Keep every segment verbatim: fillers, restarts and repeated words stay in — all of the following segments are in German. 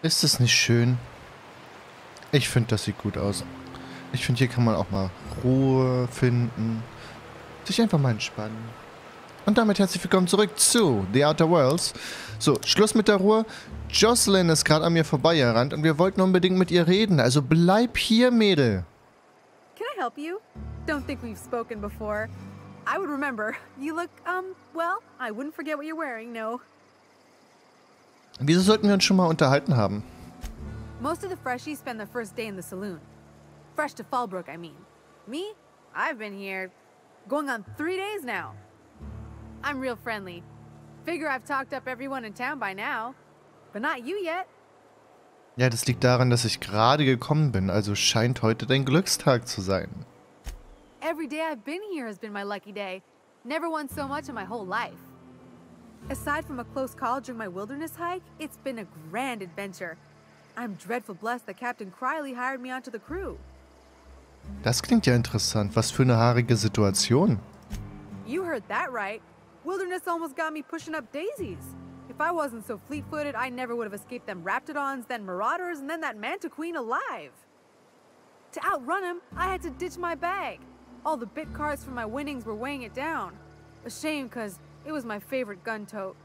Ist es nicht schön? Ich finde, das sieht gut aus. Ich finde, hier kann man auch mal Ruhe finden. Sich einfach mal entspannen. Und damit herzlich willkommen zurück zu The Outer Worlds. So, Schluss mit der Ruhe. Jocelyn ist gerade an mir vorbeigerannt und wir wollten unbedingt mit ihr reden. Also bleib hier, Mädel. Can I help you? Don't think we've spoken before. I would remember. You look, um, well, I wouldn't forget what you're wearing, no. Wieso sollten wir uns schon mal unterhalten haben? Most of the freshies spend their first day in the saloon. Fresh to Fallbrook, I mean. Me? I've been here going on three days now. I'm real friendly. Figure I've talked up everyone in town by now. But not you yet. Ja, das liegt daran, dass ich gerade gekommen bin, also scheint heute dein Glückstag zu sein. Every day I've been here has been my lucky day. Never won so much in my whole life. Aside from a close call during my wilderness hike, it's been a grand adventure. I'm dreadful blessed that Captain Criley hired me onto the crew. Das klingt ja interessant. Was für eine haarige Situation. You heard that right. Wilderness almost got me pushing up daisies. If I wasn't so fleet-footed, I never would have escaped them Raptidons, then Marauders, and then that Mantiqueen alive. To outrun him, I had to ditch my bag. All the bit cards from my winnings were weighing it down. A shame, cause it was my favorite gun tote.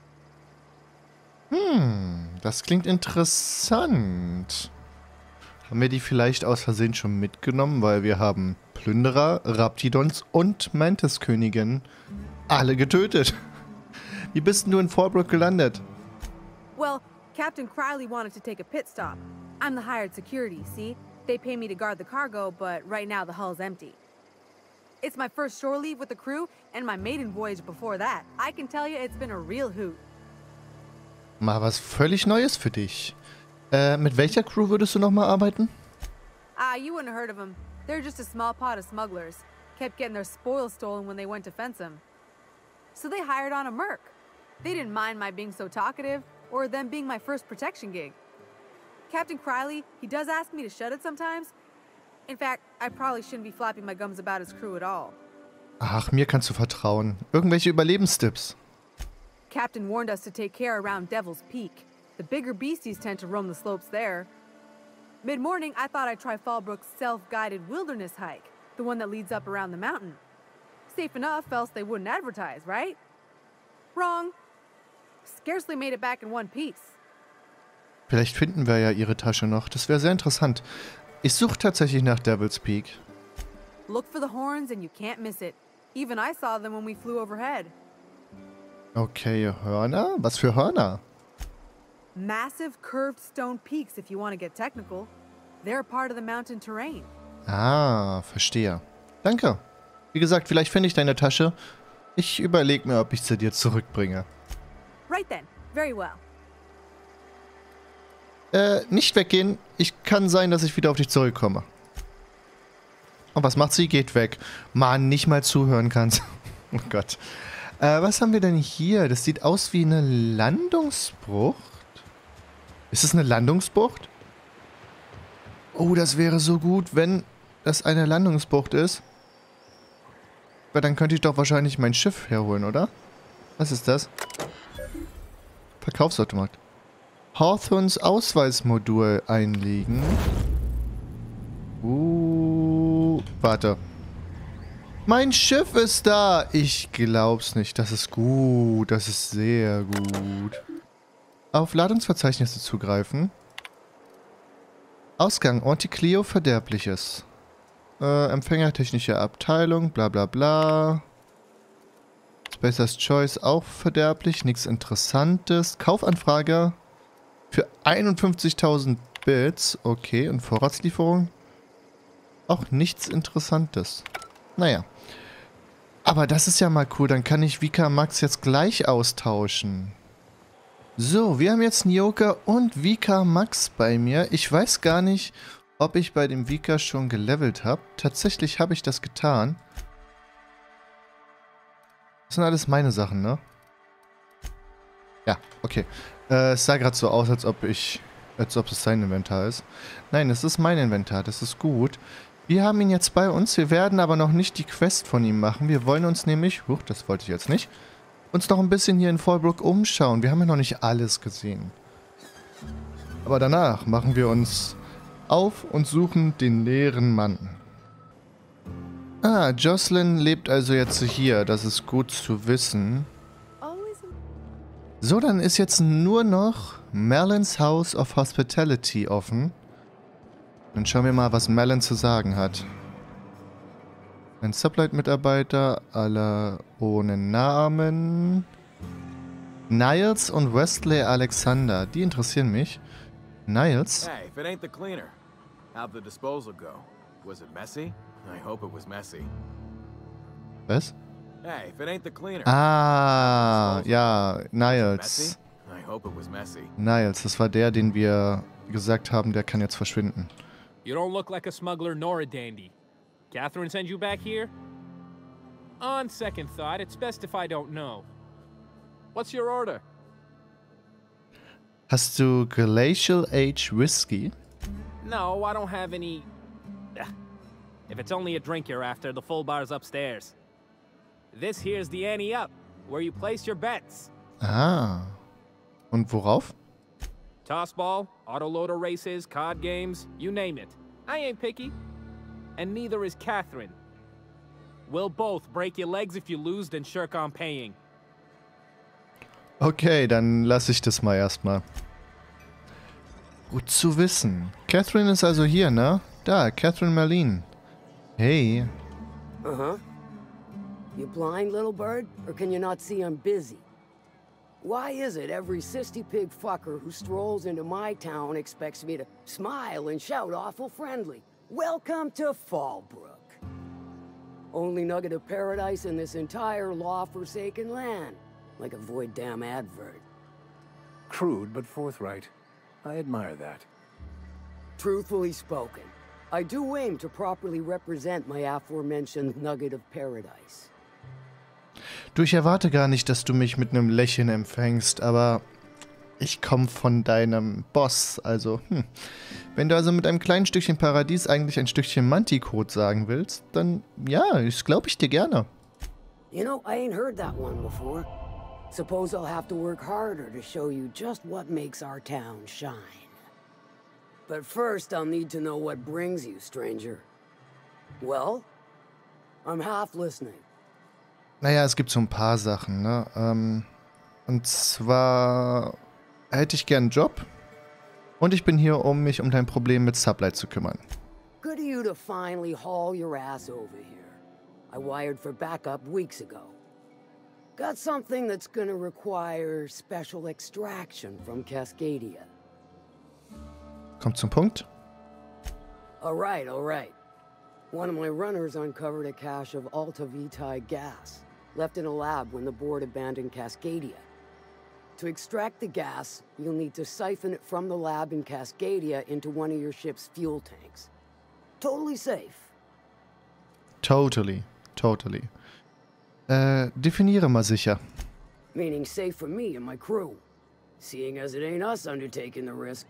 Hm, das klingt interessant. Haben wir die vielleicht aus Versehen schon mitgenommen, weil wir haben Plünderer, Raptidons und Mantis-Königin alle getötet. Wie bist denn du in Fallbrook gelandet? Well, Captain Criley wanted to take a pit stop. I'm the hired security, see? They pay me to guard the cargo, but right now the hull's empty. It's my first shore leave with the crew, and my maiden voyage before that. I can tell you it's been a real hoot. Mal was völlig Neues für dich. Äh, mit welcher Crew würdest du nochmal arbeiten? Ah, you wouldn't have heard of them. They're just a small pot of smugglers. Kept getting their spoils stolen when they went to fence them. So they hired on a merc. They didn't mind my being so talkative, or them being my first protection gig. Captain Criley, he does ask me to shut it sometimes. In fact, I probably shouldn't be flapping my gums about his crew at all. Ach, mir kannst du vertrauen. Irgendwelche Überlebenstipps? Captain warned us to take care around Devil's Peak. The bigger beasties tend to roam the slopes there. Mid-morning, I thought I'd try Fallbrook's self-guided wilderness hike, the one that leads up around the mountain. Safe enough, else they wouldn't advertise, right? Wrong. Scarcely made it back in one piece. Vielleicht finden wir ja ihre Tasche noch. Das wäre sehr interessant. Ich suche tatsächlich nach Devil's Peak. Look for the horns and you can't miss it. Even I saw them when we flew overhead. Okay, Hörner? Was für Hörner? Massive curved stone peaks if you want to get technical. They're part of the mountain terrain. Ah, verstehe. Danke. Wie gesagt, vielleicht finde ich deine Tasche. Ich überlege mir, ob ich sie dir zurückbringe. Right then. Very well. Äh, nicht weggehen. Ich kann sein, dass ich wieder auf dich zurückkomme. Und was macht sie? Geht weg. Mann, nicht mal zuhören kannst. Oh Gott. Äh, was haben wir denn hier? Das sieht aus wie eine Landungsbucht. Ist es eine Landungsbucht? Oh, das wäre so gut, wenn das eine Landungsbucht ist. Weil dann könnte ich doch wahrscheinlich mein Schiff herholen, oder? Was ist das? Verkaufsautomat. Hawthorns Ausweismodul einlegen. Uh, warte. Mein Schiff ist da. Ich glaub's nicht. Das ist gut. Das ist sehr gut. Auf Ladungsverzeichnisse zugreifen. Ausgang Anticleo Verderbliches. Äh, Empfängertechnische Abteilung. Bla bla bla. Spacer's Choice auch verderblich. Nichts Interessantes. Kaufanfrage. Für einundfünfzigtausend Bits. Okay, und Vorratslieferung. Auch nichts Interessantes. Naja. Aber das ist ja mal cool. Dann kann ich Vika Max jetzt gleich austauschen. So, wir haben jetzt Nyoka und Vika Max bei mir. Ich weiß gar nicht, ob ich bei dem Vika schon gelevelt habe. Tatsächlich habe ich das getan. Das sind alles meine Sachen, ne? Ja, okay. Äh, es sah gerade so aus, als ob ich, als ob es sein Inventar ist. Nein, es ist mein Inventar, das ist gut. Wir haben ihn jetzt bei uns, wir werden aber noch nicht die Quest von ihm machen. Wir wollen uns nämlich, huch, das wollte ich jetzt nicht, uns noch ein bisschen hier in Fallbrook umschauen. Wir haben ja noch nicht alles gesehen. Aber danach machen wir uns auf und suchen den leeren Mann. Ah, Jocelyn lebt also jetzt hier. Das ist gut zu wissen. So, dann ist jetzt nur noch Melons House of Hospitality offen. Dann schauen wir mal, was Melon zu sagen hat. Ein Sublight-Mitarbeiter, alle ohne Namen. Niles und Wesley Alexander, die interessieren mich. Niles? Hey, if it ain't the cleaner, how'd the disposal go? Was it messy? I hope it was messy. Was? Hey, if it ain't the cleaner. Ah, ja, Niles. I hope it was messy. Niles, das war der, den wir gesagt haben, der kann jetzt verschwinden. You don't look like a smuggler nor a dandy. Catherine send you back here? On second thought, it's best if I don't know. What's your order? Hast du Glacial Age Whiskey? No, I don't have any... If it's only a drink you're after, the full bar's upstairs. This here's the ante up, where you place your bets. Ah. Und worauf? Tossball, autoloader races, card games, you name it. I ain't picky. And neither is Catherine. We'll both break your legs if you lose, then shirk on paying. Okay, dann lasse ich das mal erstmal. Gut zu wissen. Catherine ist also hier, ne? Da, Catherine Merlin. Hey. Uh-huh. You blind, little bird? Or can you not see I'm busy? Why is it every sissy pig fucker who strolls into my town expects me to smile and shout awful friendly? Welcome to Fallbrook. Only nugget of paradise in this entire law-forsaken land. Like a void damn advert. Crude but forthright. I admire that. Truthfully spoken, I do aim to properly represent my aforementioned nugget of paradise. Du, ich erwarte gar nicht, dass du mich mit einem Lächeln empfängst, aber ich komme von deinem Boss, also, hm. Wenn du also mit einem kleinen Stückchen Paradies eigentlich ein Stückchen Manticoat sagen willst, dann ja, das glaube ich dir gerne. You know, I ain't heard that one before. Suppose I'll have to work harder to show you just what makes our town shine. But first, I'll need to know what brings you, stranger. Well, I'm half listening. Naja, es gibt so ein paar Sachen, ne? Ähm, und zwar hätte ich gern einen Job. Und ich bin hier, um mich um dein Problem mit Sublight zu kümmern. Good of you to finally haul your ass over here. I wired for backup weeks ago. Got something that's gonna require special extraction from Cascadia. Kommt zum Punkt. All right, all right. One of my runners uncovered a cache of Alta Vitae gas, left in a lab when the board abandoned Cascadia. To extract the gas, you'll need to siphon it from the lab in Cascadia into one of your ship's fuel tanks. Totally safe. Totally, totally. Äh, definiere mal sicher. Meaning safe for me and my crew, seeing as it ain't us undertaking the risk.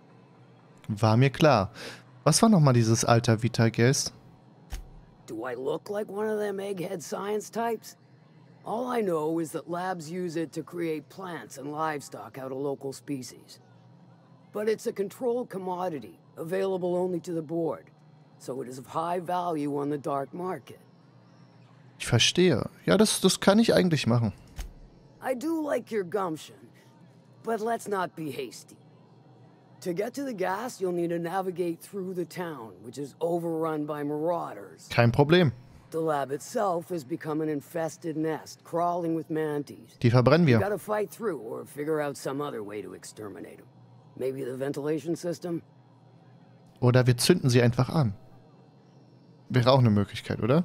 War mir klar. Was war nochmal dieses Alta Vitae Gas? Do I look like one of them egghead science types? All I know is that labs use it to create plants and livestock out of local species. But it's a controlled commodity, available only to the board, so it is of high value on the dark market. Ich verstehe. Ja, das, das kann ich eigentlich machen. I do like your gumption, but let's not be hasty. To get to the gas, you'll need to navigate through the town, which is overrun by marauders. Kein Problem. The lab itself has become an infested nest, crawling with mantis. Die verbrennen You wir. gotta fight through or figure out some other way to exterminate them. Maybe the ventilation system? Oder wir zünden sie einfach an. Wäre auch eine Möglichkeit, oder?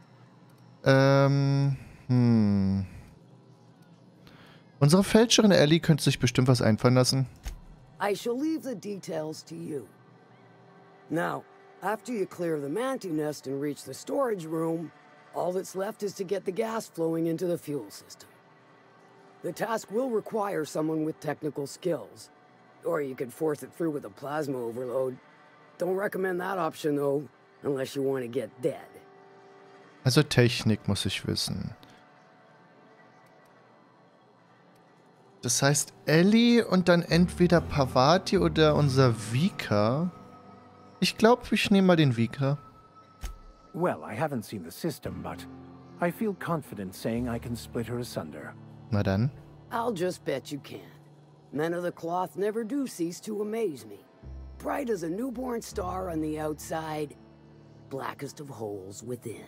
Ähm, hm. Unsere Fälscherin Ellie könnte sich bestimmt was einfallen lassen. I shall leave the details to you. Now, after you clear the mantis nest and reach the storage room, all that's left is to get the gas flowing into the fuel system. The task will require someone with technical skills. Or you could force it through with a plasma overload. Don't recommend that option, though, unless you want to get dead. Also Technik muss ich wissen. Das heißt Ellie und dann entweder Parvati oder unser Vika. Ich glaube, ich nehme mal den Vika. Well, I haven't seen the system, but I feel confident saying I can split her asunder. Na dann. I'll just bet you can. Men of the cloth never do cease to amaze me. Bright as a newborn star on the outside, blackest of holes within.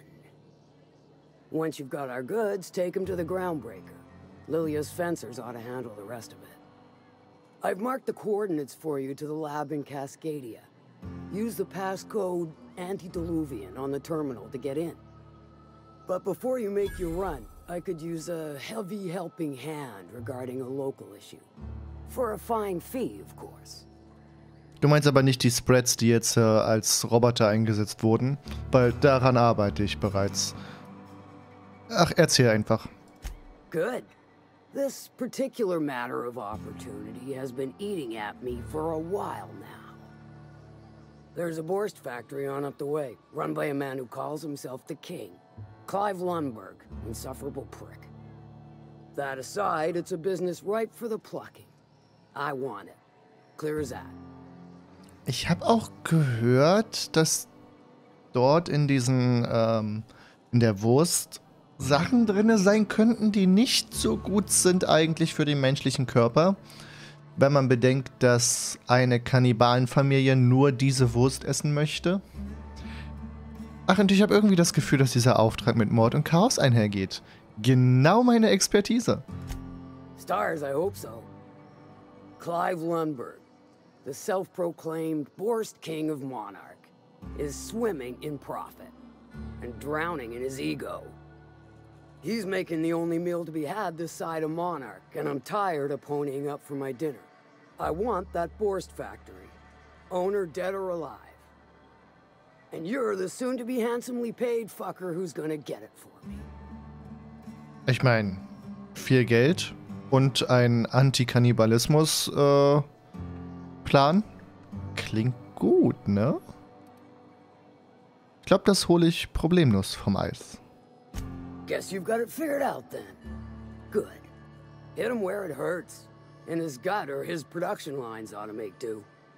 Once you've got our goods, take them to the groundbreaker. Lilia's fencers ought to handle the rest of it. I've marked the coordinates for you to the lab in Cascadia. Use the passcode Antediluvian on the terminal to get in. But before you make your run, I could use a heavy helping hand regarding a local issue. For a fine fee, of course. Du meinst aber nicht die Spreads, die jetzt äh, als Roboter eingesetzt wurden? Weil daran arbeite ich bereits. Ach, erzähl einfach. Good. This particular matter of opportunity has been eating at me for a while now. There's a Borst factory on up the way, run by a man who calls himself the King. Clive Lundberg, insufferable prick. That aside, it's a business ripe for the plucking. I want it. Clear as that. Ich habe auch gehört, dass dort in diesen, ähm, in der Wurst Sachen drin sein könnten, die nicht so gut sind eigentlich für den menschlichen Körper. Wenn man bedenkt, dass eine Kannibalenfamilie nur diese Wurst essen möchte. Ach, und ich habe irgendwie das Gefühl, dass dieser Auftrag mit Mord und Chaos einhergeht. Genau meine Expertise. Stars, I hope so. Clive Lundberg, the self-proclaimed Borst King of Monarch, is swimming in profit and drowning in his ego. He's making the only meal to be had this side of Monarch, and I'm tired of ponying up for my dinner. I want that Borst factory, owner dead or alive. And you're the soon-to-be handsomely paid fucker who's gonna get it for me. Ich meine, viel Geld und ein Antikannibalismus-Plan. Klingt gut, ne? Ich glaube, das hole ich problemlos vom Eis. Guess you've got it figured out then. Good. Hit him where it hurts. In his gut or his production lines ought to make do.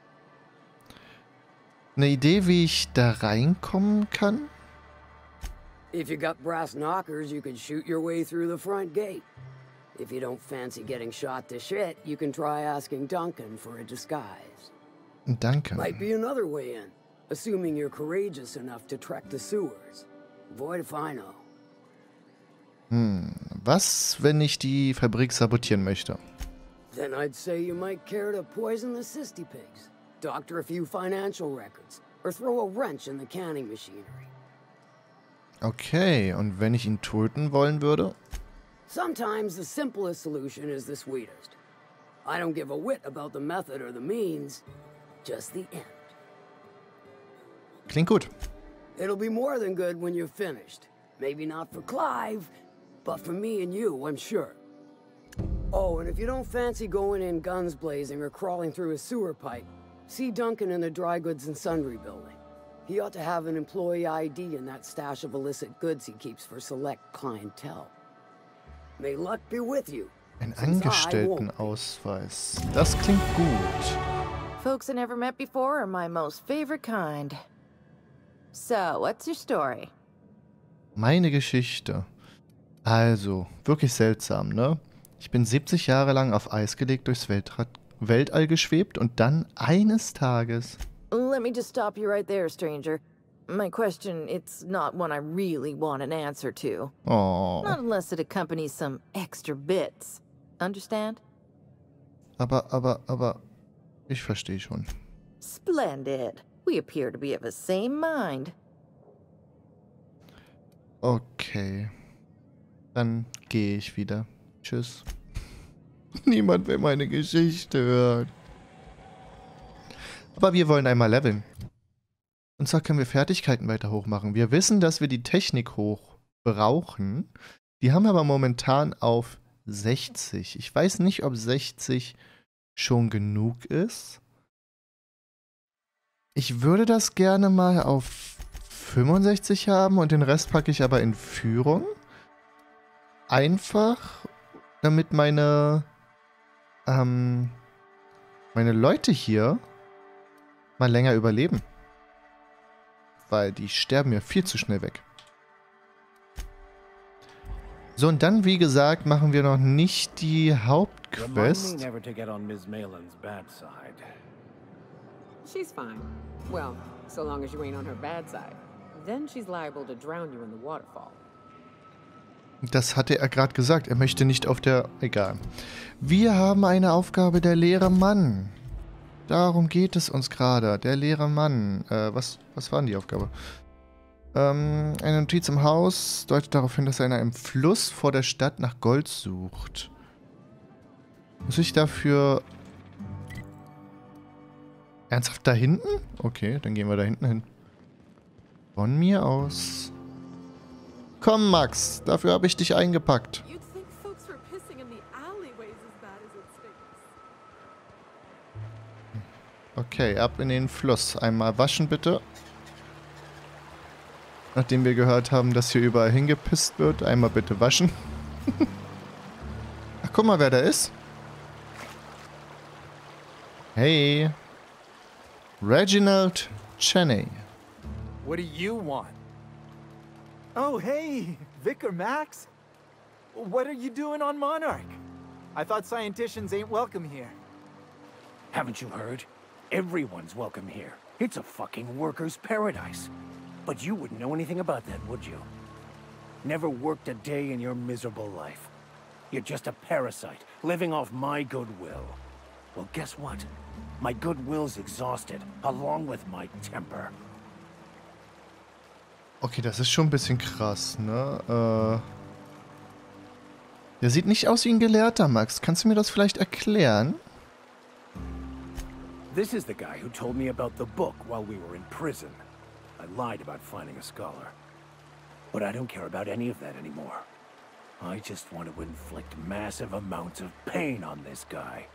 Eine Idee, wie ich da reinkommen kann? If you got brass knockers, you can shoot your way through the front gate. If you don't fancy getting shot to shit, you can try asking Duncan for a disguise. Danke. Might be another way in, assuming you're courageous enough to trek the sewers. Void if I know. Hm, was, wenn ich die Fabrik sabotieren möchte? Then I'd say you might care to poison the cysty pigs, doctor a few financial records, or throw a wrench in the canning machinery. Okay, und wenn ich ihn töten wollen würde? Sometimes the simplest solution is the sweetest. I don't give a whit about the method or the means, just the end. Klingt gut. It'll be more than good when you're finished. Maybe not for Clive, but for me and you, I'm sure. Oh, and if you don't fancy going in guns blazing or crawling through a sewer pipe, see Duncan in the Dry Goods and Sundry building. He ought to have an employee I D in that stash of illicit goods he keeps for select clientele. May luck be with you. Ein Angestelltenausweis. Das klingt gut. Folks I never met before are my most favorite kind. So, what's your story? Meine Geschichte. Also, wirklich seltsam, ne? Ich bin siebzig Jahre lang auf Eis gelegt durchs Weltra Weltall geschwebt und dann eines Tages... Let me just stop you right there, stranger. My question, it's not one I really want an answer to. Oh. Not unless it accompanies some extra bits. Understand? Aber, aber, aber... Ich verstehe schon. Splendid. We appear to be of the same mind. Okay. Dann gehe ich wieder. Tschüss. Niemand will meine Geschichte hören. Aber wir wollen einmal leveln. Und zwar können wir Fertigkeiten weiter hoch machen. Wir wissen, dass wir die Technik hoch brauchen. Die haben wir aber momentan auf sechzig. Ich weiß nicht, ob sechzig schon genug ist. Ich würde das gerne mal auf fünfundsechzig haben und den Rest packe ich aber in Führung. Einfach, damit meine ähm, meine Leute hier mal länger überleben. Weil die sterben ja viel zu schnell weg. So, und dann, wie gesagt, machen wir noch nicht die Hauptquest. never to get on Miss Malin's bad side. She's fine. Well, so long as you ain't on her bad side. Then she's liable to drown you in the waterfall. Das hatte er gerade gesagt. Er möchte nicht auf der... Egal. Wir haben eine Aufgabe, der leere Mann. Darum geht es uns gerade. Der leere Mann. Äh, was, was war denn die Aufgabe? Ähm, eine Notiz im Haus deutet darauf hin, dass einer im Fluss vor der Stadt nach Gold sucht. Muss ich dafür... Ernsthaft da hinten? Okay, dann gehen wir da hinten hin. Von mir aus. Komm, Max. Dafür habe ich dich eingepackt. Okay, ab in den Fluss. Einmal waschen, bitte. Nachdem wir gehört haben, dass hier überall hingepisst wird. Einmal bitte waschen. Ach, guck mal, wer da ist. Hey. Reginald Cheney. What do you want? Oh, hey, Vicar Max. What are you doing on Monarch? I thought scienticians ain't welcome here. Haven't you heard? Everyone's welcome here. It's a fucking worker's paradise. But you wouldn't know anything about that, would you? Never worked a day in your miserable life. You're just a parasite, living off my goodwill. Well, guess what? My goodwill's exhausted, along with my temper. Okay, das ist schon ein bisschen krass, ne? Äh... Der sieht nicht aus wie ein Gelehrter, Max. Kannst du mir das vielleicht erklären? This is the guy who told me about the book while we were in prison. I lied about finding a scholar. But I don't care about any of that anymore. I just want to inflict massive amounts of pain on this guy.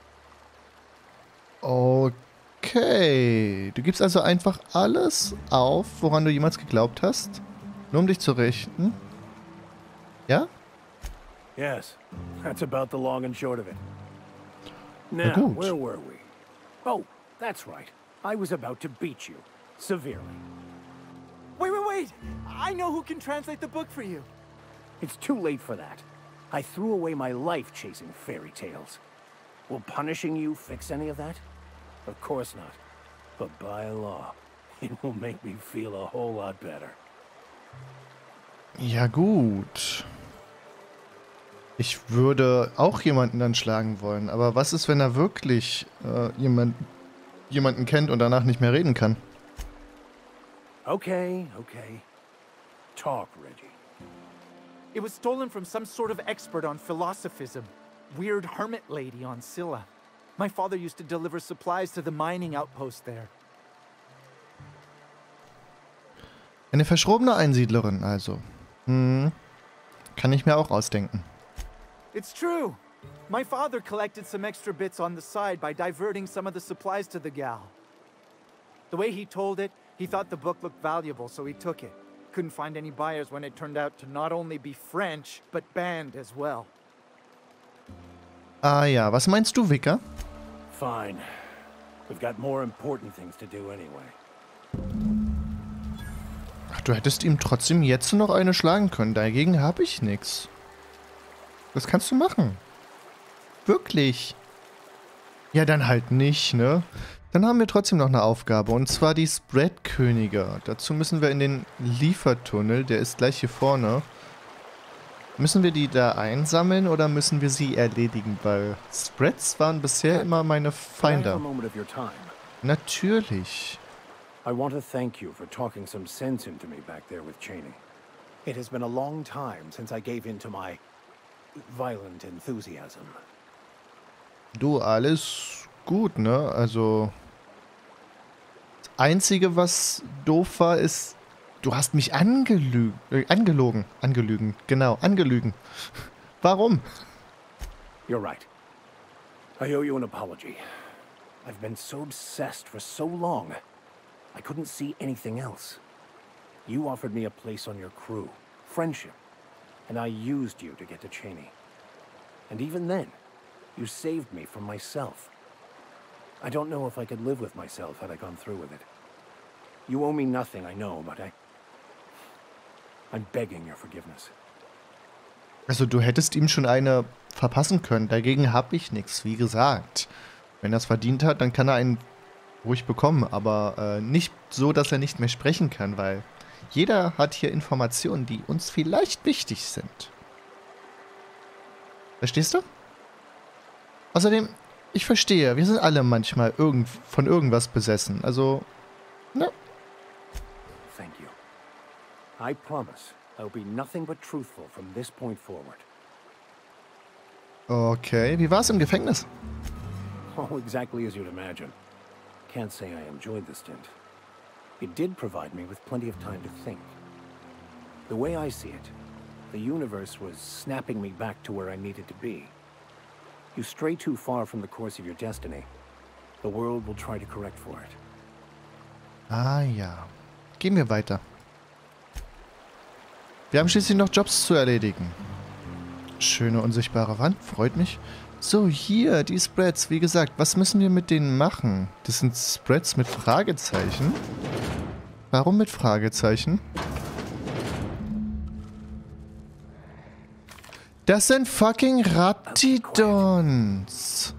Okay. Du gibst also einfach alles auf, woran du jemals geglaubt hast, nur um dich zu richten? Ja? Yes, that's about the long and short of it. Now, where were we? Oh, that's right. I was about to beat you. Severely. Wait, wait, wait! I know who can translate the book for you. It's too late for that. I threw away my life chasing fairy tales. Will punishing you fix any of that? Of course not. But by law, it will make me feel a whole lot better. Ja gut. Ich würde auch jemanden dann schlagen wollen. Aber was ist, wenn er wirklich äh, jemand, jemanden kennt und danach nicht mehr reden kann? Okay, okay. Talk, Reggie. It was stolen from some sort of expert on philosophism. Weird hermit lady on Scylla. My father used to deliver supplies to the mining outpost there. Eine verschrobene Einsiedlerin, also. Hm. Kann ich mir auch ausdenken. It's true. My father collected some extra bits on the side by diverting some of the supplies to the gal. The way he told it, he thought the book looked valuable, so he took it. Couldn't find any buyers when it turned out to not only be French, but banned as well. Ah ja, was meinst du, Vicar? Fine. We've got more important things to do anyway. Ach, du hättest ihm trotzdem jetzt noch eine schlagen können. Dagegen habe ich nichts. Das kannst du machen. Wirklich. Ja, dann halt nicht, ne? Dann haben wir trotzdem noch eine Aufgabe. Und zwar die Spread-Könige. Dazu müssen wir in den Liefertunnel. Der ist gleich hier vorne. Müssen wir die da einsammeln oder müssen wir sie erledigen? Weil Spreads waren bisher immer meine Feinde. Natürlich. I want to thank you for talking some sense into me back there with Cheney. It has been a long time since I gave in to my violent enthusiasm. Du, alles gut, ne? Also das Einzige, was doof war, ist, du hast mich angelügen, äh, angelogen, angelügen, genau, angelügen. Warum? You're right. I owe you an apology. I've been so obsessed for so long. I couldn't see anything else. You offered me a place on your crew, friendship, and I used you to get to Cheney. And even then, You saved me from myself. I don't know if I could live with myself had I gone through with it. You owe me nothing, I know, but I... I'm begging your forgiveness. Also du hättest ihm schon eine verpassen können. Dagegen habe ich nichts, wie gesagt. Wenn er es verdient hat, dann kann er einen ruhig bekommen. Aber äh, nicht so, dass er nicht mehr sprechen kann, weil jeder hat hier Informationen, die uns vielleicht wichtig sind. Verstehst du? Außerdem, ich verstehe, wir sind alle manchmal irgend von irgendwas besessen. Also, ne? Thank you. I promise I'll be nothing but truthful from this point forward. Okay, wie war es im Gefängnis? Oh, exactly as you'd imagine. Can't say I enjoyed the stint. It did provide me with plenty of time to think. The way I see it, the universe was snapping me back to where I needed to be. You stray too far from the course of your destiny. The world will try to correct for it. Ah ja. Gehen wir weiter. Wir haben schließlich noch Jobs zu erledigen. Schöne unsichtbare Wand, freut mich. So, hier, die Spreads. Wie gesagt, was müssen wir mit denen machen? Das sind Spreads mit Fragezeichen. Warum mit Fragezeichen? Das sind fucking Raptidons.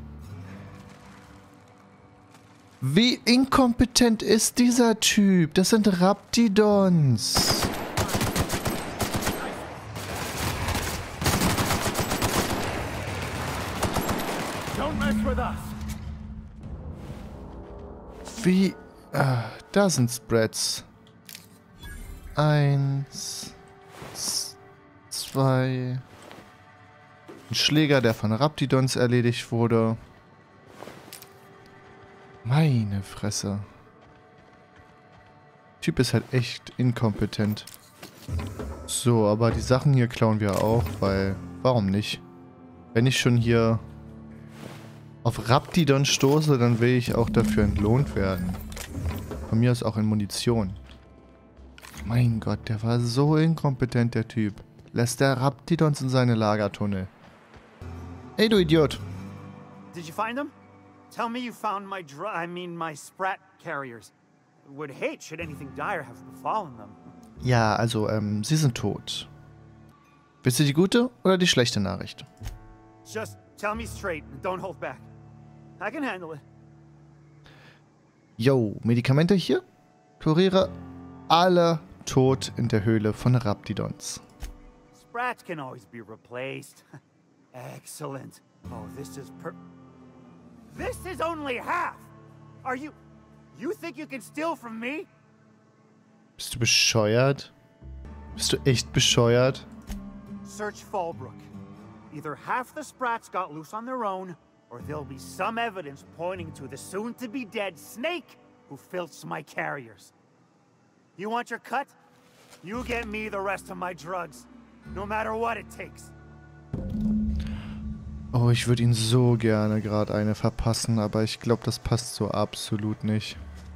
Wie inkompetent ist dieser Typ? Das sind Raptidons. Wie... Ah, da sind Spreads. Eins... Zwei... Ein Schläger, der von Raptidons erledigt wurde. Meine Fresse. Der Typ ist halt echt inkompetent. So, aber die Sachen hier klauen wir auch, weil... Warum nicht? Wenn ich schon hier auf Raptidon stoße, dann will ich auch dafür entlohnt werden. Von mir aus auch in Munition. Mein Gott, der war so inkompetent, der Typ. Lässt der Raptidons in seine Lagertunnel. Ey, du Idiot. Did you find them? Tell me you found my dr- I mean my Sprat carriers. Would hate should anything dire have befallen them. Ja, also, ähm, sie sind tot. Willst du die gute oder die schlechte Nachricht? Just tell me straight and don't hold back. I can handle it. Yo, Medikamente hier? Kuriere alle tot in der Höhle von Raptidons. Sprats can always be replaced. Excellent. Oh, this is per... This is only half! Are you... You think you can steal from me? Bist du bescheuert? Bist du echt bescheuert? Search Fallbrook. Either half the Sprats got loose on their own, or there'll be some evidence pointing to the soon-to-be-dead Snake who filched my carriers. You want your cut? You get me the rest of my drugs, no matter what it takes. Oh, ich würde ihn so gerne gerade eine verpassen, aber ich glaube, das passt so absolut nicht.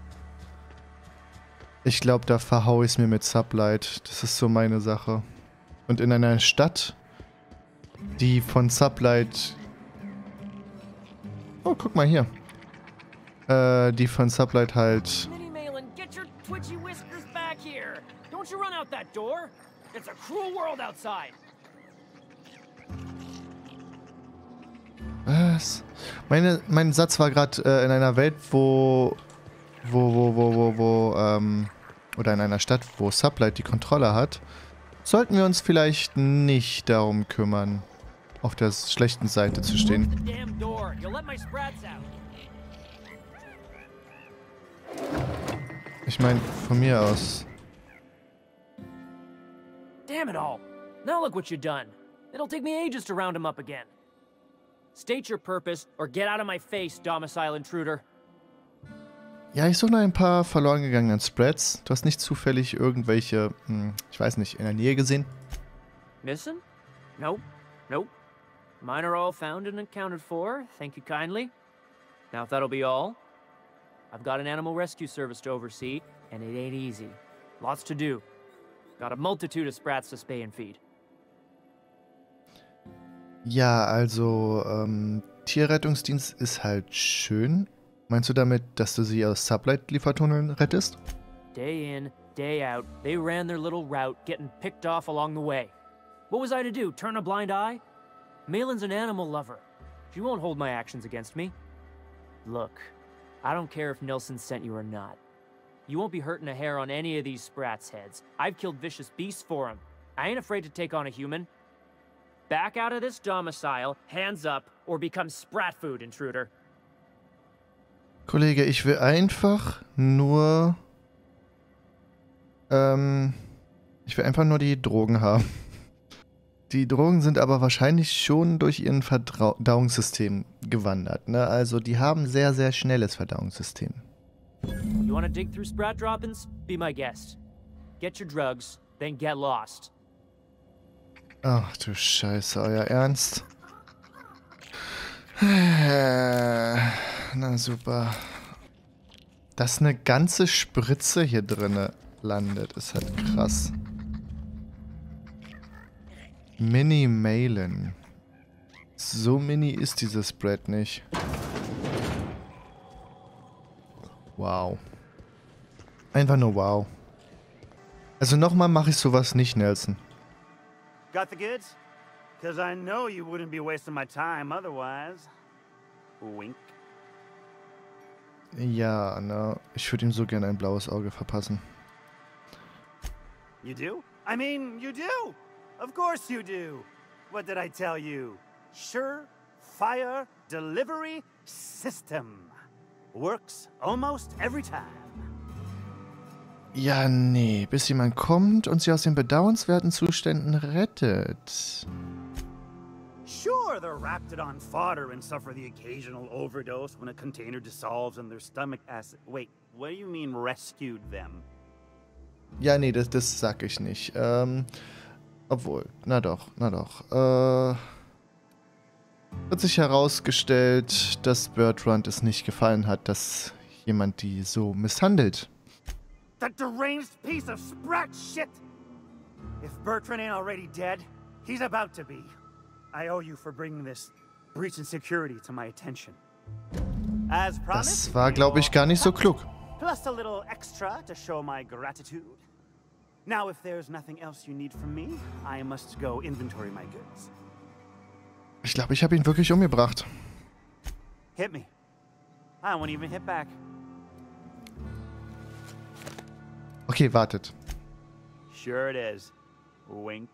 Ich glaube, da verhaue ich es mir mit Sublight. Das ist so meine Sache. Und in einer Stadt, die von Sublight... Oh, guck mal hier. Äh, die von Sublight halt... Was? Meine, mein Satz war gerade äh, in einer Welt, wo... Wo, wo, wo, wo, wo, ähm... Oder in einer Stadt, wo Sublight die Kontrolle hat. Sollten wir uns vielleicht nicht darum kümmern, auf der schlechten Seite zu stehen. Ich meine, von mir aus. Damn it all. Now look what you've done. It'll take me ages to round him up again. State your purpose or get out of my face, domicile intruder. Ja, ich suche noch ein paar verloren gegangenen Spreads. Du hast nicht zufällig irgendwelche, hm, ich weiß nicht, in der Nähe gesehen? Missing? Nope. Nope. Mine are all found and accounted for, thank you kindly. Now if that'll be all, I've got an animal rescue service to oversee, and it ain't easy. Lots to do. Got a multitude of sprats to spay and feed. Ja, also, ähm, Tierrettungsdienst ist halt schön. Meinst du damit, dass du sie aus Sublight-Liefertunneln rettest? Day in, day out, they ran their little route, getting picked off along the way. What was I to do, turn a blind eye? Malin's an animal lover. She won't hold my actions against me. Look, I don't care if Nilsson sent you or not. You won't be hurting a hair on any of these sprats' heads. I've killed vicious beasts for them. I ain't afraid to take on a human. Back out of this domicile, hands up, or become sprat food, intruder. Kollege, ich will einfach nur... Ähm... Ich will einfach nur die Drogen haben. Die Drogen sind aber wahrscheinlich schon durch ihren Verdauungssystem gewandert, ne? Also die haben sehr, sehr schnelles Verdauungssystem. You wanna dig through sprat droppings? Be my guest. Get your drugs, then get lost. Ach du Scheiße, euer Ernst? Na super. Dass eine ganze Spritze hier drinne landet, ist halt krass. Mini Malin. So mini ist dieses Spread nicht. Wow. Einfach nur wow. Also nochmal mache ich sowas nicht, Nelson. Got the goods? Cause I know you wouldn't be wasting my time otherwise. Wink. Ja, ne. Ich würde ihm so gerne ein blaues Auge verpassen. You do? I mean, you do! Of course you do! What did I tell you? Sure Fire Delivery System. Works almost every time. Ja, nee. Bis jemand kommt und sie aus den bedauernswerten Zuständen rettet. Sure, they're wrapped it on fodder and suffer the occasional overdose when a container dissolves in their stomach acid. Wait, what do you mean rescued them? Ja, nee, das, das sag ich nicht. Ähm, obwohl, na doch, na doch. Äh, wird sich herausgestellt, dass Bertrand es nicht gefallen hat, dass jemand die so misshandelt. That deranged piece of sprat shit! If Bertrand ain't already dead, he's about to be. I owe you for bringing this breach in security to my attention. As promised, das war, glaube ich, gar nicht so klug. Plus a little extra to show my gratitude. Now, if there's nothing else you need from me, I must go inventory my goods. Ich glaube, ich habe ihn wirklich umgebracht. Hit me. I won't even hit back. Okay, wartet. Sure it is. Wink.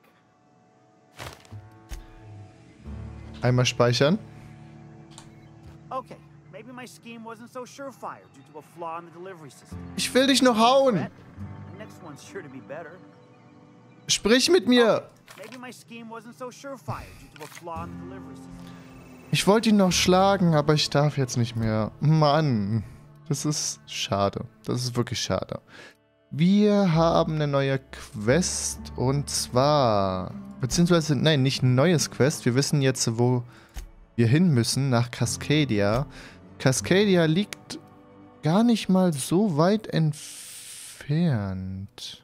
Einmal speichern. Okay, maybe my scheme wasn't so surefire due to a flaw in the delivery system. Ich will dich noch hauen. The next one's sure to be better. Sprich mit mir. Maybe my scheme wasn't so surefire due to a flaw in the delivery system. Ich wollte ihn noch schlagen, aber ich darf jetzt nicht mehr. Mann, das ist schade. Das ist wirklich schade. Wir haben eine neue Quest und zwar, beziehungsweise, nein, nicht ein neues Quest. Wir wissen jetzt, wo wir hin müssen, nach Cascadia. Cascadia liegt gar nicht mal so weit entfernt.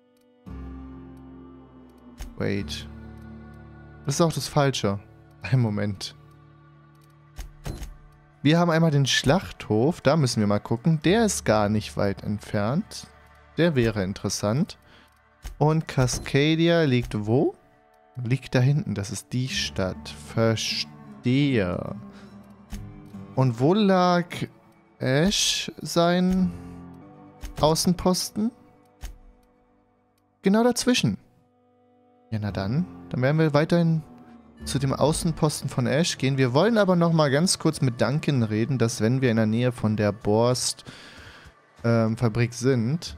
Wait. Das ist auch das Falsche. Ein Moment. Wir haben einmal den Schlachthof, da müssen wir mal gucken. Der ist gar nicht weit entfernt. Der wäre interessant. Und Cascadia liegt wo? Liegt da hinten, das ist die Stadt. Verstehe. Und wo lag Ash sein Außenposten? Genau dazwischen. Ja, na dann. Dann werden wir weiterhin zu dem Außenposten von Ash gehen. Wir wollen aber noch mal ganz kurz mit Duncan reden, dass wenn wir in der Nähe von der Borst ähm, Fabrik sind,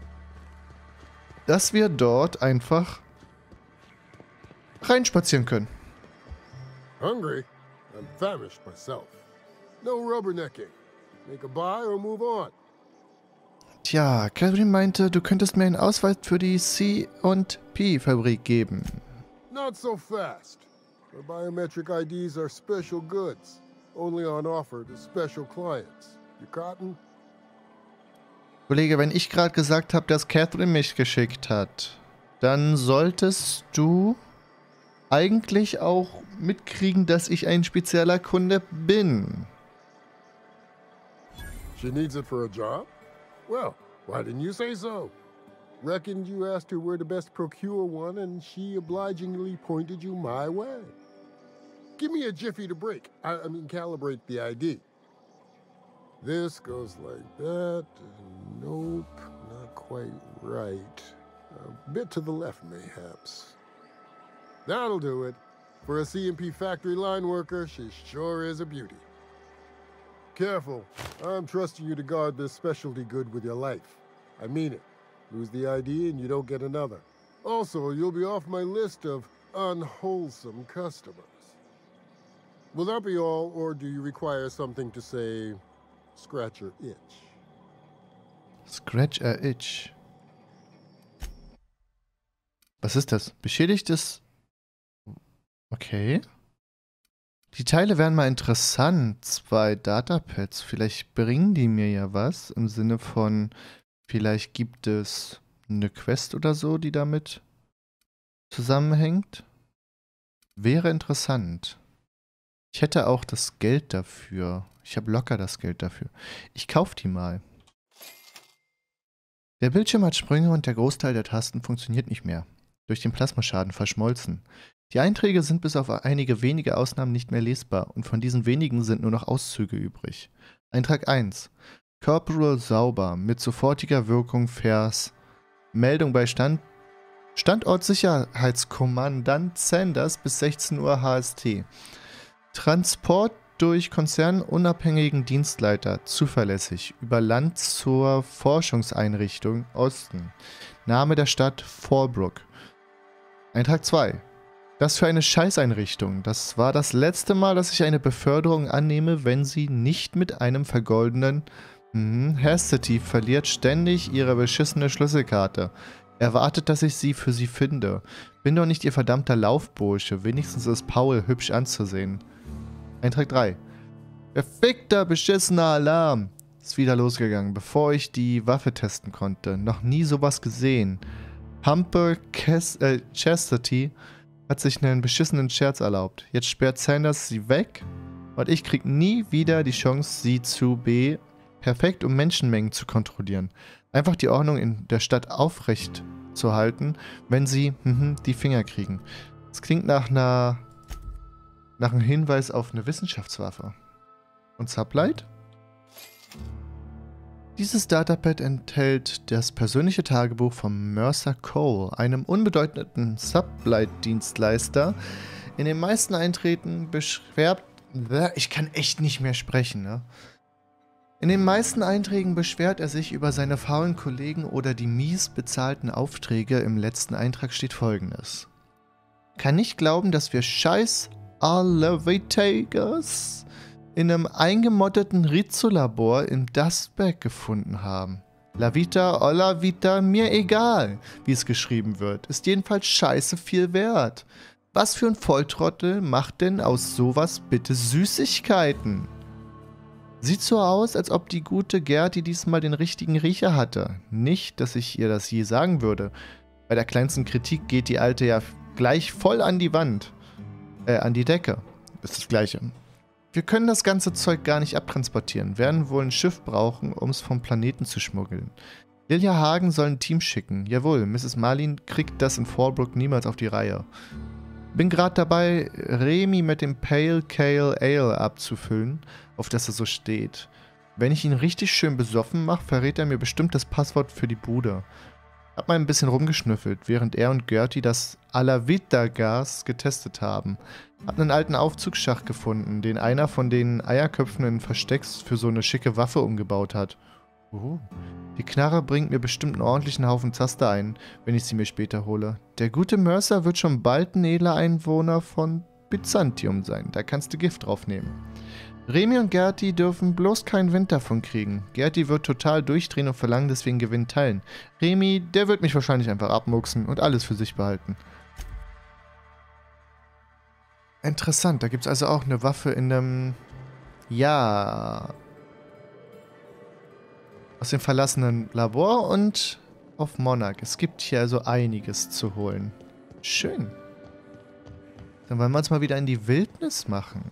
dass wir dort einfach reinspazieren können. Hungry? I'm famished myself. No rubbernecking. Make a buy or move on. Tja, Catherine meinte, du könntest mir einen Ausweis für die C und P Fabrik geben. Not so fast. The biometric I Ds are special goods. Only on offer to special clients. You cotton? Kollege, wenn ich gerade gesagt habe, dass Catherine mich geschickt hat, dann solltest du eigentlich auch mitkriegen, dass ich ein spezieller Kunde bin. She needs it for a job? Well, why didn't you say so? Reckoned you asked her where to best procure one, and she obligingly pointed you my way. Give me a jiffy to break. I, I mean, calibrate the I D. This goes like that. Nope, not quite right. A bit to the left, mayhaps. That'll do it. For a C and P factory line worker, she sure is a beauty. Careful. I'm trusting you to guard this specialty good with your life. I mean it. Lose the I D and you don't get another. Also, you'll be off my list of unwholesome customers. Will that be all, or do you require something to say, scratch your itch? Scratch a itch. Was ist das? Beschädigtes... Okay. Die Teile wären mal interessant. Zwei Datapads. Vielleicht bringen die mir ja was. Im Sinne von, vielleicht gibt es eine Quest oder so, die damit zusammenhängt. Wäre interessant. Ich hätte auch das Geld dafür. Ich habe locker das Geld dafür. Ich kaufe die mal. Der Bildschirm hat Sprünge und der Großteil der Tasten funktioniert nicht mehr. Durch den Plasmaschaden verschmolzen. Die Einträge sind bis auf einige wenige Ausnahmen nicht mehr lesbar und von diesen wenigen sind nur noch Auszüge übrig. Eintrag eins. Corporal sauber, mit sofortiger Wirkung Vers. Meldung bei Stand Standortsicherheitskommandant Sanders bis sechzehn Uhr H S T. Transport durch konzernunabhängigen Dienstleiter, zuverlässig, über Land zur Forschungseinrichtung Osten. Name der Stadt Fallbrook. Eintrag zwei. Das für eine Scheißeinrichtung. Das war das letzte Mal, dass ich eine Beförderung annehme, wenn sie nicht mit einem vergoldenen hm, Hastity verliert ständig ihre beschissene Schlüsselkarte. Erwartet, dass ich sie für sie finde. Bin doch nicht ihr verdammter Laufbursche. Wenigstens ist Paul hübsch anzusehen. Eintrag drei. Verfickter, beschissener Alarm. Ist wieder losgegangen, bevor ich die Waffe testen konnte. Noch nie sowas gesehen. Humper Kes äh, Chastity hat sich einen beschissenen Scherz erlaubt. Jetzt sperrt Sanders sie weg und ich krieg nie wieder die Chance, sie zu B perfekt um Menschenmengen zu kontrollieren. Einfach die Ordnung in der Stadt aufrecht zu halten, wenn sie mhm, die Finger kriegen. Das klingt nach einer nach einem Hinweis auf eine Wissenschaftswaffe. Und Sublight? Dieses Datapad enthält das persönliche Tagebuch von Mercer Cole, einem unbedeutenden Sublight-Dienstleister. In den meisten Einträgen beschwert... Ich kann echt nicht mehr sprechen, ne? In den meisten Einträgen beschwert er sich über seine faulen Kollegen oder die mies bezahlten Aufträge. Im letzten Eintrag steht Folgendes. Kann nicht glauben, dass wir scheiß Elevators in einem eingemotteten Rizzo-Labor im Dustbag gefunden haben. La Vita, Olla Vita, mir egal, wie es geschrieben wird. Ist jedenfalls scheiße viel wert. Was für ein Volltrottel macht denn aus sowas bitte Süßigkeiten? Sieht so aus, als ob die gute Gerti diesmal den richtigen Riecher hatte. Nicht, dass ich ihr das je sagen würde. Bei der kleinsten Kritik geht die Alte ja gleich voll an die Wand. Äh, an die Decke. Ist das Gleiche. Wir können das ganze Zeug gar nicht abtransportieren, werden wohl ein Schiff brauchen, um es vom Planeten zu schmuggeln. Lilia Hagen soll ein Team schicken. Jawohl, Misses Marlin kriegt das in Fallbrook niemals auf die Reihe. Bin gerade dabei, Remy mit dem Pale Kale Ale abzufüllen, auf das er so steht. Wenn ich ihn richtig schön besoffen mache, verrät er mir bestimmt das Passwort für die Bude. Hab mal ein bisschen rumgeschnüffelt, während er und Gertie das Alavita-Gas getestet haben. Hab einen alten Aufzugsschacht gefunden, den einer von den Eierköpfen in Verstecks für so eine schicke Waffe umgebaut hat. Oh. Die Knarre bringt mir bestimmt einen ordentlichen Haufen Zaster ein, wenn ich sie mir später hole. Der gute Mercer wird schon bald ein edler Einwohner von Byzantium sein, da kannst du Gift drauf nehmen. Remy und Gertie dürfen bloß keinen Wind davon kriegen. Gertie wird total durchdrehen und verlangen deswegen Gewinn teilen. Remy, der wird mich wahrscheinlich einfach abmuchsen und alles für sich behalten. Interessant, da gibt es also auch eine Waffe in einem... Ja... aus dem verlassenen Labor und auf Monarch. Es gibt hier also einiges zu holen. Schön. Dann wollen wir uns mal wieder in die Wildnis machen.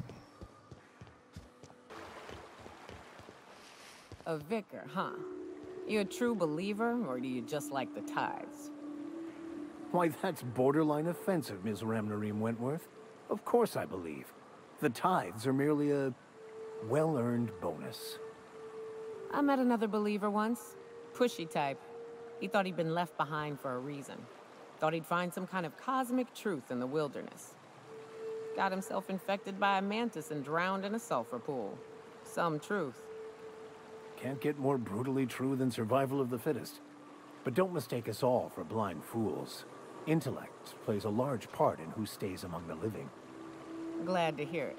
A vicar, huh? You a true believer, or do you just like the tithes? Why, that's borderline offensive, Miss Ramnareem Wentworth. Of course I believe. The tithes are merely a well-earned bonus. I met another believer once. Pushy type. He thought he'd been left behind for a reason. Thought he'd find some kind of cosmic truth in the wilderness. Got himself infected by a mantis and drowned in a sulfur pool. Some truth. Can't get more brutally true than survival of the fittest. But don't mistake us all for blind fools. Intellect plays a large part in who stays among the living. Glad to hear it.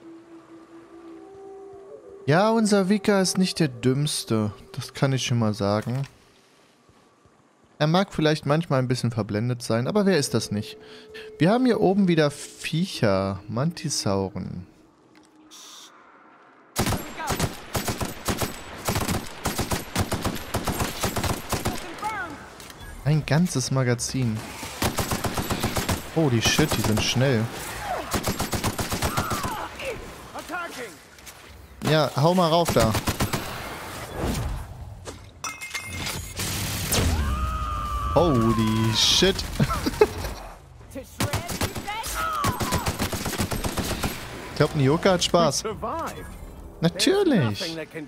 Ja, unser Vikar ist nicht der Dümmste. Das kann ich schon mal sagen. Er mag vielleicht manchmal ein bisschen verblendet sein, aber wer ist das nicht? Wir haben hier oben wieder Viecher, Mantisauren. Ein ganzes Magazin. Holy shit, die sind schnell. Ja, hau mal rauf da. Holy shit. Ich glaube, Nyoka hat Spaß. Natürlich.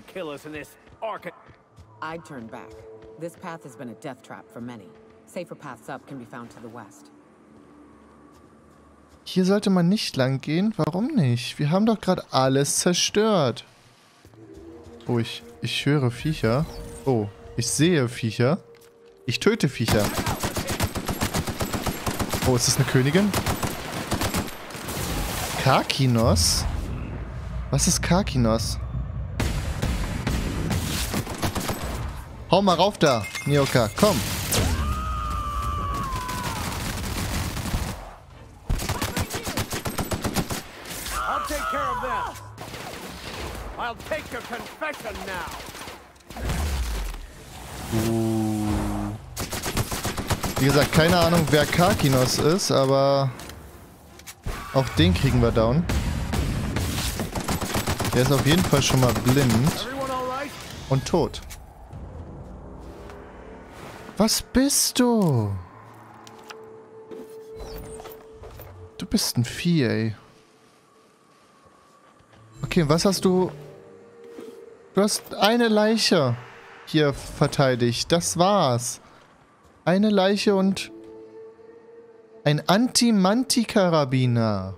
I'd turn back. This path has been a death trap for many. Safer paths up can be found to the west. Hier sollte man nicht lang gehen. Warum nicht? Wir haben doch gerade alles zerstört. Oh, ich, ich höre Viecher. Oh, ich sehe Viecher. Ich töte Viecher. Oh, ist das eine Königin? Karkinos? Was ist Karkinos? Hau mal rauf da, Nyoka, komm. I'll take care of that. I'll take your confession now. Uh. Wie gesagt, keine Ahnung, wer Karkinos ist, aber auch den kriegen wir down. Der ist auf jeden Fall schon mal blind und tot. Was bist du? Du bist ein Vieh, ey. Okay, was hast du... Du hast eine Leiche hier verteidigt. Das war's. Eine Leiche und... ein Anti-Manti-Karabiner.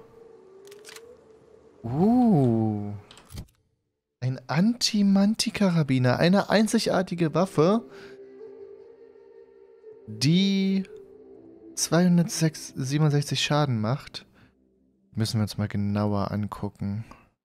Uh. Ein Anti-Manti-Karabiner. Eine einzigartige Waffe, die zweihundertsiebenundsechzig Schaden macht. Müssen wir uns mal genauer angucken.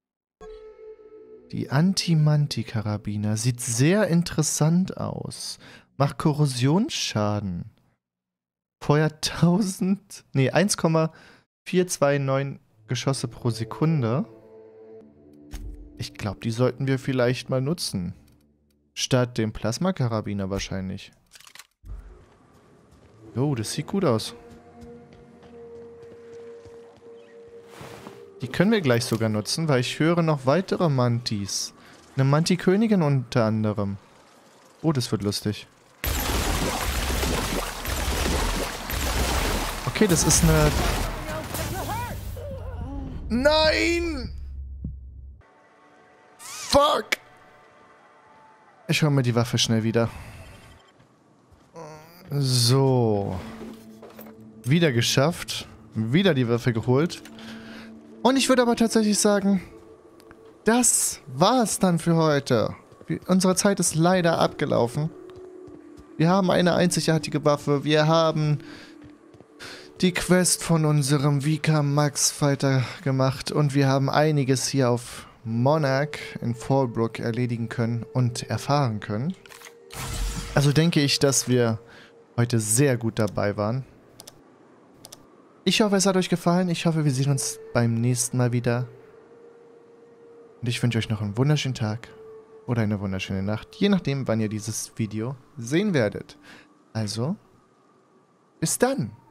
Die Anti-Manti-Karabiner sieht sehr interessant aus. Macht Korrosionsschaden. Feuert tausend, nee, eins Komma vier zwei neun Geschosse pro Sekunde. Ich glaube, die sollten wir vielleicht mal nutzen. Statt dem Plasma-Karabiner wahrscheinlich. Oh, das sieht gut aus. Die können wir gleich sogar nutzen, weil ich höre noch weitere Mantis. Eine Manti-Königin unter anderem. Oh, das wird lustig. Okay, das ist eine... Nein! Fuck! Ich hole mir die Waffe schnell wieder. So. Wieder geschafft. Wieder die Waffe geholt. Und ich würde aber tatsächlich sagen, das war's dann für heute. Wir, unsere Zeit ist leider abgelaufen. Wir haben eine einzigartige Waffe. Wir haben die Quest von unserem Vikar Max weiter gemacht. Und wir haben einiges hier auf Monarch in Fallbrook erledigen können und erfahren können. Also denke ich, dass wir heute sehr gut dabei waren. Ich hoffe, es hat euch gefallen. Ich hoffe, wir sehen uns beim nächsten Mal wieder. Und ich wünsche euch noch einen wunderschönen Tag oder eine wunderschöne Nacht, je nachdem, wann ihr dieses Video sehen werdet. Also, bis dann!